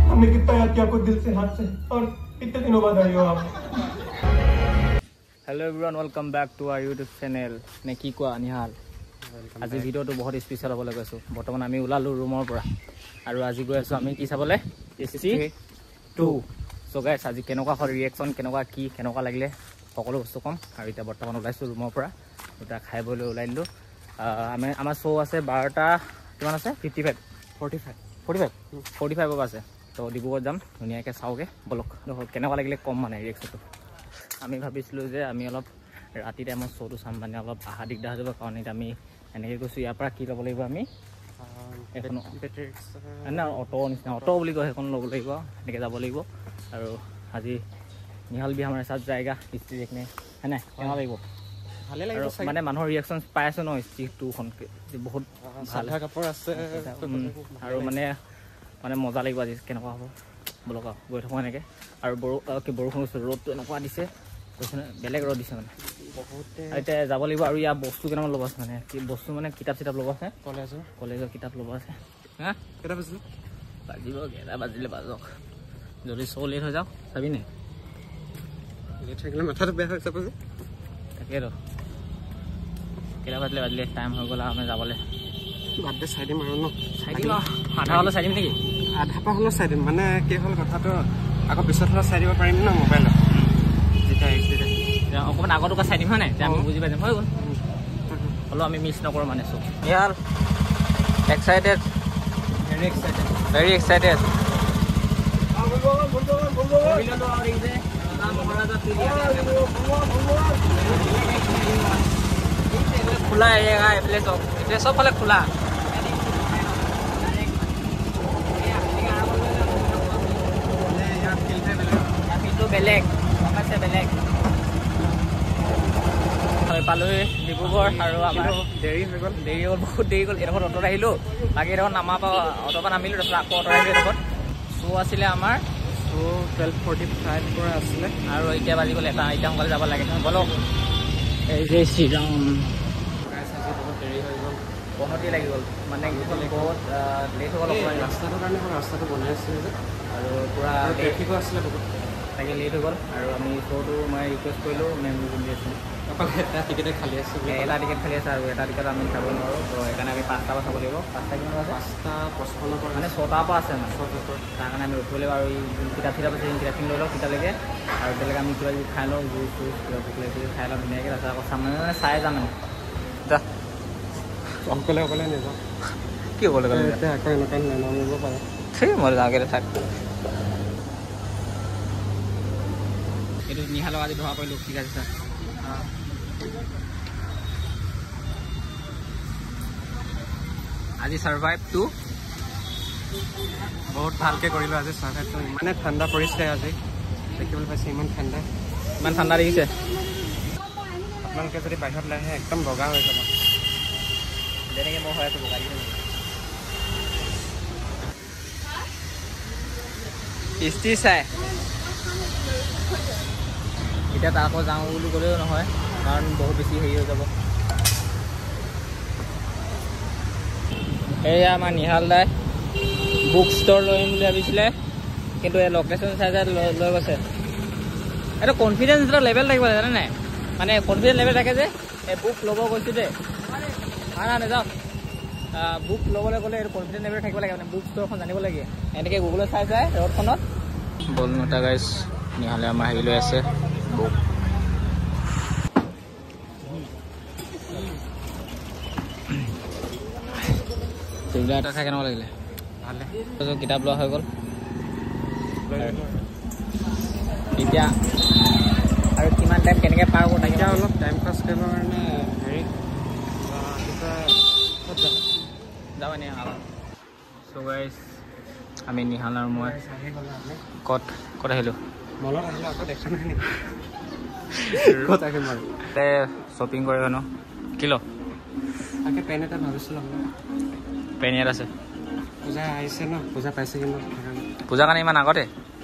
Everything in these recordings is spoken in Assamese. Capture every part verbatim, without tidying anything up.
हमने कितना याद किया आपको दिल से हाथ से और इतने दिनों बाद आई हो आप। Hello everyone, welcome back to our YouTube channel. ने কি কোৱা নিহাল, আজি ভিডিঅ'টো বহুত স্পেচিয়েল হ'বলৈ গৈছোঁ। বৰ্তমান আমি ওলালোঁ ৰুমৰ পৰা আৰু আজি গৈ আছোঁ আমি কি চাবলৈ, এছ চি টু। চ' গাইছ, আজি কেনেকুৱা হ'ল ৰিয়েকশ্যন, কেনেকুৱা কি কেনেকুৱা লাগিলে সকলো বস্তু ক'ম। আৰু এতিয়া বৰ্তমান ওলাইছোঁ ৰুমৰ পৰা, এতিয়া খাই বৈ ওলাই দিলোঁ। আমি আমাৰ শ্ব' আছে বাৰটা কিমান আছে, fifty five forty five forty five forty ফাইভৰ পৰা আছে। তো ডিব্ৰুগড় যাম, ধুনীয়াকৈ চাওঁগৈ বলক কেনেকুৱা লাগিলে কম মানে ৰিয়েকশ্যনটো। আমি ভাবিছিলোঁ যে আমি অলপ ৰাতি টাইমত শ্ব'টো চাম, মানে অলপ অহা দিগদাৰ হৈ যাব কাৰণ এতিয়া আমি এনেকৈ গৈছোঁ। ইয়াৰ পৰা কি ল'ব লাগিব আমি, এখন না অটো নিচিনা অটো বুলি কয় সেইখন ল'ব লাগিব, সেনেকৈ যাব লাগিব। আৰু আজি নিহাল বি আমাৰ চাত যায়গা হিষ্ট্ৰী দেখনে হয় নাই, কেনেকুৱা লাগিব ভালে লাগিব মানে মানুহৰ ৰিয়েকশ্যন পাই আছোঁ ন। হিষ্ট্ৰী টুখন বহুত ভাল কাপোৰ আছে আৰু মানে মানে মজা লাগিব আজি কেনেকুৱা হ'ব বলক গৈ থাকোঁ এনেকৈ। আৰু বৰ কি বৰষুণ হৈছে, ৰ'দটো এনেকুৱা দিছে, বেলেগ ৰ'দ দিছে মানে বহুতে। এতিয়া যাব লাগিব আৰু ইয়াৰ বস্তু কেইটামান ল'ব আছে, মানে কি বস্তু মানে কিতাপ চিতাপ ল'ব আছে, কলেজৰ কলেজৰ কিতাপ ল'ব আছে। হা কেইটা বাজিলে, বাজিব কেইটা বাজিলে বাজক, যদি শ্ব' লেট হৈ যাওঁ চাবি নে লেট থাকিলে মাথাটো বেয়া হৈ যাব যে। তাকেতো কেইটা বাজিলে বাজিলে টাইম হৈ গ'ল আৰু আমি যাবলৈ। বাৰ্থডে চাই দিম আৰু ন, চাই দিম আধা হ'লেও চাই দিম নেকি, আধা পৰা হ'লেও চাই দিম। মানে কি হ'ল কথাটো, আকৌ পিছত হ'লেও চাই দিব পাৰিম ন মোবাইলত, যেতিয়া অকণমান আগতো চাই দিম হয় নাই, তেতিয়া আমি বুজি পাই যাম হৈ গ'ল। হ'লেও আমি মিছ নকৰোঁ মানে চব। ইয়াৰ excited, very excited very excited খোলা এৰিয়া এইফালে চব, এইফালে চবফালে খোলা। বেলেগ আছে বেলেগ পালোহি ডিব্ৰুগড় আৰু আমাৰ দেৰি হৈ গ'ল দেৰি হ'ল বহুত দেৰি গ'ল। এডোখৰত অটত আহিলোঁ, বাকী এডোখৰত নামাৰ পৰা অটৰ পৰা নামিলোঁ, তাৰপিছত আকৌ অটত আহিলোঁ। এডোখৰত শ্ব' আছিলে আমাৰ, শ্ব' টুৱেল্ভ ফৰ্টি ফাইভ পৰা আছিলে আৰু এতিয়া বাজি গ'ল এটা। এতিয়া সোনকালে যাব লাগে বলক। এই যে শ্ৰীৰাম বহুত দেৰি হৈ গ'ল, বনতি লাগি গ'ল মানে বহুত লেট হৈ গ'ল অকণমান ৰাস্তাটোৰ কাৰণে। ৰাস্তাটো বনাই আছিলে যে আৰু পূৰা ট্ৰেফিকো আছিলে বহুত, তাকে লেট হৈ গ'ল। আৰু আমি শ্ব'টো মই ৰিকুৱেষ্ট কৰিলোঁ, মেম যোনদি আছিলোঁ অকল এটা টিকেটে খালী আছে, এটা টিকেট খালী আছে আৰু এটা টিকেট আমি চাব নোৱাৰোঁ। তো সেইকাৰণে আমি পাঁচটা পৰা চাব লাগিব। পাঁচটা কিমান আছে, পাঁচটা পঁচপন্নৰ পৰা মানে ছটাৰ পৰা আছে মানে ছটাৰ পৰা। তাৰ কাৰণে আমি ৰখিব লাগিব আৰু কিতাপ চিতাপ আছে কিতাপখিনি লৈ লওঁ কিতাপলৈকে, আৰু বেলেগ আমি কিবা কিবি খাই লওঁ, জুচ চুচ কিবা ভোক লাগিছে খাই লওঁ ধুনীয়াকৈ। তাৰপিছত আকৌ চাম মানে চাই যাম মানে যা অকলে অকলে নাযাওঁ কি অকলে অকলে আকৌ এনেকুৱা নামিব পাৰে। ঠিক মই যাওঁগৈ থাক। এইটো নিহালক আজি ধৰা পৰিলোঁ, ঠিক আছে ছাৰ। আজি ছাৰ্ভাইভ টু বহুত ভালকৈ কৰিলোঁ। আজি ছাৰ্ভাইভটো ইমানে ঠাণ্ডা পৰিছে, আজি দেখিবলৈ পাইছে ইমান ঠাণ্ডা, ইমান ঠাণ্ডা দেখিছে। আপোনালোকে যদি বাহিৰত ওলাই আহে একদম বগা হৈ যাব, যেনেকৈ মই হৈ আছোঁ বগা হিষ্ট্ৰী চাই। এতিয়া তাৰ আকৌ যাওঁ বুলি ক'লেও নহয় কাৰণ বহুত বেছি হেৰি হৈ যাব। এয়া আমাৰ নিহাল দাই বুক ষ্ট'ৰ লৈ আহিম বুলি ভাবিছিলে, কিন্তু এই লোকেশ্যন চাই চাই লৈ লৈ গৈছে। এইটো কনফিডেঞ্চ এটা লেভেল থাকিব জানে নাই, মানে কনফিডেঞ্চ লেভেল থাকে যে এই বুক ল'ব গৈছোঁ দেই না না নাযাওক। বুক ল'বলৈ গ'লে এইটো কনফিডেঞ্চ লেভেল থাকিব লাগে, মানে বুক ষ্ট'ৰখন জানিব লাগে। এনেকৈ গুগলত চাই চাই ৰ'ডখনত বল নটা গাইজ নিহালে আমাৰ হেৰি লৈ আছে বুক। এটা চাই কেনেকুৱা লাগিলে, ভালে কিতাপ লোৱা হৈ গ'ল। এতিয়া আৰু কিমান টাইম কেনেকৈ পাৰ হ'ব তাকে অলপ টাইম পাছ কৰিবৰ কাৰণে হেৰি যাবা নিহাল। চ' গাইজ আমি নিহাল আৰু মই ক'ত ক'ত আহিলোঁ, মলত আহিলোঁ। আকৌ দেখা নাই নেকি ক'ত আহিম আৰু তাতে শ্বপিং কৰিব ন। কি ল তাকে পেন এটা ভাবিছিলোঁ, পেন ইয়াত আছে। পূজা আহিছে ন, পূজা পাইছে কিন্তু পূজাৰ কাৰণে ইমান আগতে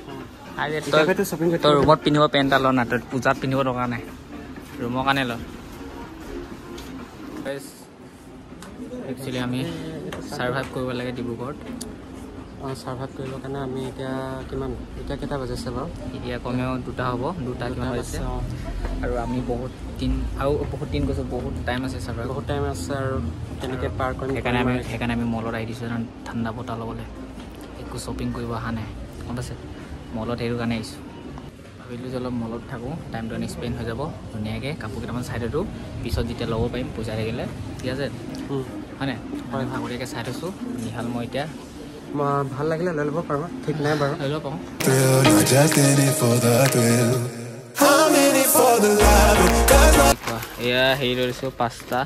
তই ৰুমত পিন্ধিব পেণ্ট এটা ল না, তই পূজাত পিন্ধিব দৰকাৰ নাই, ৰুমৰ কাৰণে ল। একচুৱেলি আমি ছাৰ্ভাইভ কৰিব লাগে ডিব্ৰুগড়ত। সাৰ্ভাইভ কৰিবৰ কাৰণে আমি এতিয়া কিমান এতিয়া কেইটা বাজিছে বাৰু এতিয়া কমেও দুটা হ'ব দুটা কিমান বাজিছে আৰু আমি বহুত দিন আৰু বহুত দিন কৈছোঁ বহুত টাইম আছে চাৰ্ভাইভ বহুত টাইম আছে আৰু তেনেকৈ পাৰ কৰিম সেইকাৰণে আমি সেইকাৰণে আমি মলত আহি দিছোঁ ঠাণ্ডা বতাহ ল'বলৈ একো শ্বপিং কৰিব অহা নাই গম পাইছে মলত সেইটো কাৰণে আহিছোঁ ভাবিলোঁ যে অলপ মলত থাকোঁ টাইমটো এক্সপেণ্ড হৈ যাব ধুনীয়াকৈ কাপোৰ কেইটামান চাই থৈছোঁ পিছত যেতিয়া ল'ব পাৰিম পইচা থাকিলে ঠিক আছে হয় নাই মই ভাগৰীয়াকৈ চাই থৈছোঁ নিহাল মই এতিয়া ভাল লাগিলে লৈ ল'ব পাৰিব ঠিক নাই বাৰু লৈ ল'ব পাৰোঁ এয়া হেৰি লৈ লৈছোঁ পাঁচটা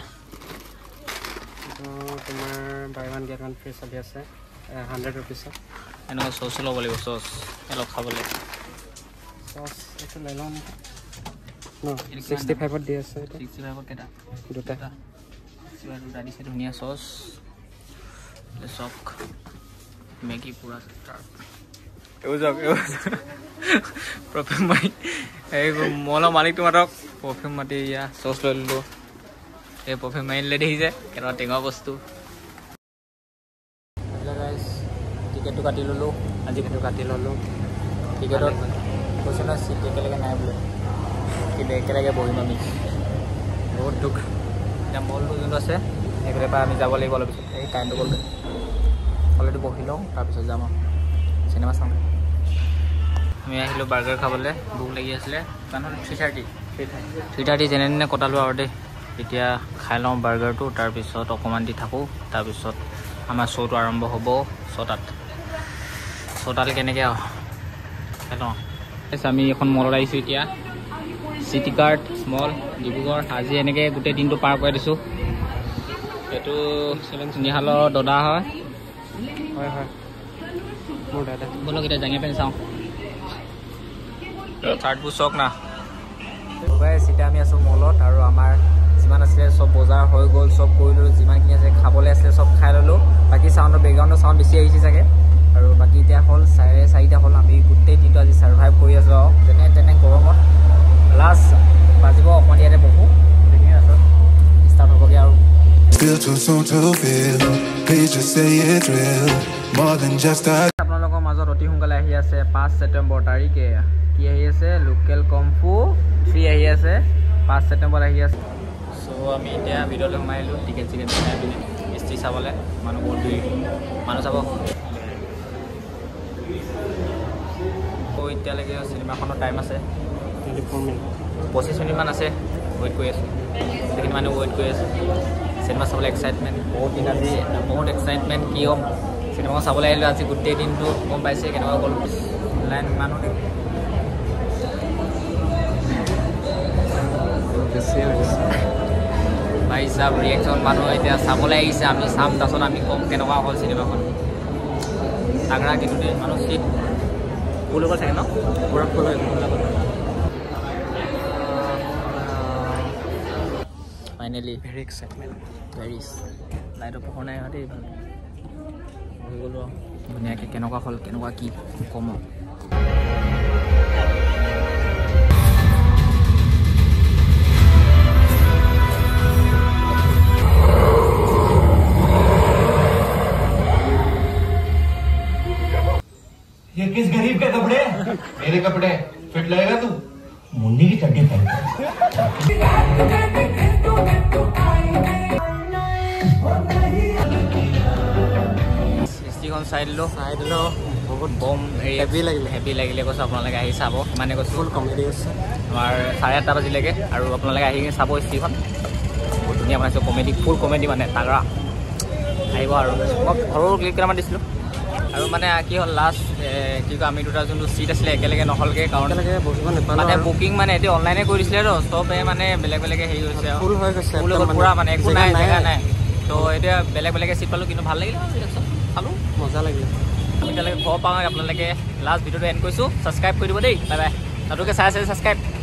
তোমাৰ buy one get one free চলি আছে হাণ্ড্ৰেড ৰুপিছত এনেকুৱা চচ ল'ব লাগিব চচ অলপ খাবলৈ চচ এইটো লৈ লওঁ নেকি ন ছিক্সটি ফাইভত দি আছে ছিক্সটি ফাইভত কেইটা দুটা দুটা দিছে ধুনীয়া চচ চক মেগী পূৰা এইবোৰ যাওক এইবোৰ প্ৰফিউম মাৰি এই মলৰ মালিকটো মাতক প্ৰফিউম মাতি ইয়া চচ লৈ ল'লোঁ এই প্ৰফিউম মাৰি দিলে দেখিছে কেনেকুৱা টেঙা বস্তু টিকেটটো কাটি ল'লোঁ আজি কিন্তু কাটি ল'লোঁ টিকেটত কৈছে নহয় চিট একেলগে নাই বোলে কিন্তু একেলগে বহিম আমি বহুত দুখ এতিয়া মলটো যোনটো আছে সেইফালৰ পৰা আমি যাব লাগিব অলপ পিছত এই টাইমটো গ'ল অলৰেডি বহি লওঁ তাৰপিছত যাম আৰু চিনেমা চাওঁ আমি আহিলোঁ বাৰ্গাৰ খাবলৈ ভোক লাগি আছিলে কিমান হ'ল থ্ৰী থাৰ্টি থ্ৰী থাৰ্টি যেনে তেনে কটালোঁ আৰু দেই এতিয়া খাই লওঁ বাৰ্গাৰটো তাৰপিছত অকণমান দি থাকোঁ তাৰপিছত আমাৰ শ্ব'টো আৰম্ভ হ'ব ছটাত ছটাত কেনেকৈ আৰু খাই লওঁ আমি এখন মলত আহিছোঁ এতিয়া চিটি কাৰ্ট স্মল ডিব্ৰুগড় আজি এনেকৈ গোটেই দিনটো পাৰ কৰাই দিছোঁ এইটো নিহালৰ দদা হয় হয় হয় মোৰ দাদা বলক এতিয়া জাঙিয়া পেন চাওঁ চাৰ্টবোৰ চক না চিটা আমি আছোঁ মলত আৰু আমাৰ যিমান আছিলে চব বজাৰ হৈ গ'ল চব কৰি ল'লোঁ যিমানখিনি আছে খাবলৈ আছিলে চব খাই ল'লোঁ বাকী চাউণ্ডৰ বেকগ্ৰাউণ্ডৰ চাউণ্ড বেছি আহিছে চাগে আৰু বাকী এতিয়া হ'ল চাৰে চাৰিটা হ'ল আমি গোটেই দিনটো আজি ছাৰ্ভাইভ কৰি আছোঁ আৰু যেনে তেনে গৰমত লাষ্ট বাজিব অকণমান ইয়াতে বহু গোটেইখিনি আছোঁ ষ্টাৰ্ট হ'বগৈ আৰু আপোনালোকৰ মাজত অতি সোনকালে আহি আছে পাঁচ ছেপ্টেম্বৰ তাৰিখে কি আহি আছে লোকেল কম্ফু থ্ৰী আহি আছে পাঁচ ছেপ্টেম্বৰত আহি আছে চ' আমি এতিয়া ভিডিঅ'লৈ সোমাই আহিলোঁ টিকেট চিকেট চাই পিনে হিষ্ট্ৰী চাবলৈ মানুহ বহুত ভিৰ মানুহ চাব ত' এতিয়ালৈকে চিনেমাখনৰ টাইম আছে টুৱেণ্টি ফ'ৰ মিনিট পঁচিছ মিনিটমান আছে ৱেইট কৰি আছোঁ সেইখিনি মানুহ ৱেইট কৰি আছে চিনেমা চাবলৈ এক্সাইটমেণ্ট বহুত দিন আজি বহুত এক্সাইটমেণ্ট কি হ'ম চিনেমাখন চাবলৈ আহিলোঁ আজি গোটেই দিনটো গম পাইছে কেনেকুৱা গ'ল লাইন মানুহ বেছি হৈছে ভাই চাব ৰিয়েকশ্যন মানুহ এতিয়া চাবলৈ আহিছে আমি চাম তাৰপিছত আমি ক'ম কেনেকুৱা হ'ল চিনেমাখন তাগৰা কিন্তু দেই মানুহ চিট ফুল হ'ব চাগে ন পূৰা ফুল হৈ ফাইনেলি ভেৰি এক্সাইটমেণ্ট ভেৰি লাইটৰ পোহৰ নাই দেই ভাল হৈ গ'লোঁ ধুনীয়াকৈ কেনেকুৱা হ'ল কেনেকুৱা কি ক'ম ये किस गरीब के कपड़े मेरे कपड़े फिट लगेगा तू मुन्नी की चड्डी पहन সৃষ্টিখন চাই দিলোঁ চাই দিলোঁ বহুত বম হেভি লাগিলে হেভি লাগিলে কৈছোঁ আপোনালোকে আহি চাব মানে কৈছোঁ ফুল কমেডি আছে আমাৰ চাৰে আঠটা বাজিলৈকে আৰু আপোনালোকে আহি চাব হিষ্ট্ৰীখন বহুত ধুনীয়া বনাইছোঁ কমেডি ফুল কমেডি মানে তাগৰা আহিব আৰু মই সৰু ক্লিপ কেইটামান দিছিলোঁ আৰু মানে কি হ'ল লাষ্ট কি কয় আমি দুটা যোনটো চিট আছিলে একেলগে নহ'লগৈ কাৰণ একেলগে বহিব নাপালোঁ মানে বুকিং মানে এতিয়া অনলাইনে কৰি দিছিলে তো চবে মানে বেলেগ বেলেগে হেৰি হৈছে আৰু ফুল হৈ গৈছে ফুল হৈ গ'ল পূৰা মানে একো নাই জেগা নাই তো এতিয়া বেলেগ বেলেগে চিট পালোঁ কিন্তু ভাল লাগিলে চালোঁ মজা লাগিলে আমি এতিয়ালৈকে ঘৰ পাওঁ আপোনালোকে লাষ্ট ভিডিঅ'টো এণ্ড কৰিছোঁ ছাবস্ক্ৰাইব কৰি দিব দেই বাই বাই নতুনকৈ চাই আছে ছাবস্ক্ৰাইব